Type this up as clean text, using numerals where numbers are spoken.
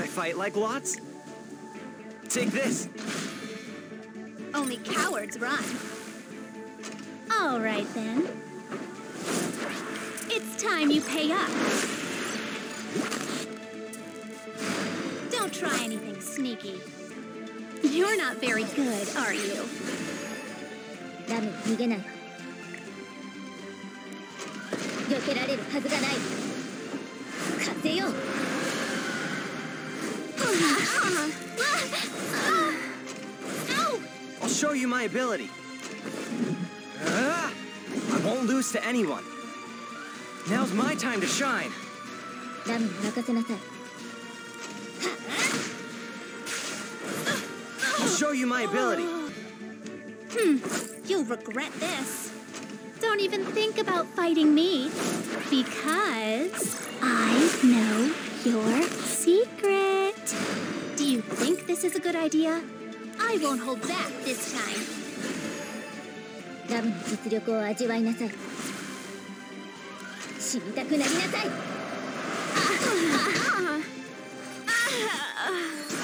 fight like lots. Take this. Only cowards run. All right, then. It's time you pay up. Don't try anything sneaky. You're not very good, are you? ラム、逃げない。避けられるはずがない。風よ。 I'll show you my ability. I won't lose to anyone. Now's my time to shine. ラムに任せなさい。 I'll show you my ability. You'll regret this. Don't even think about fighting me, because I know your secret. Do you think this is a good idea? I won't hold back this time. ラムの実力を味わいなさい。死にたくなりなさい。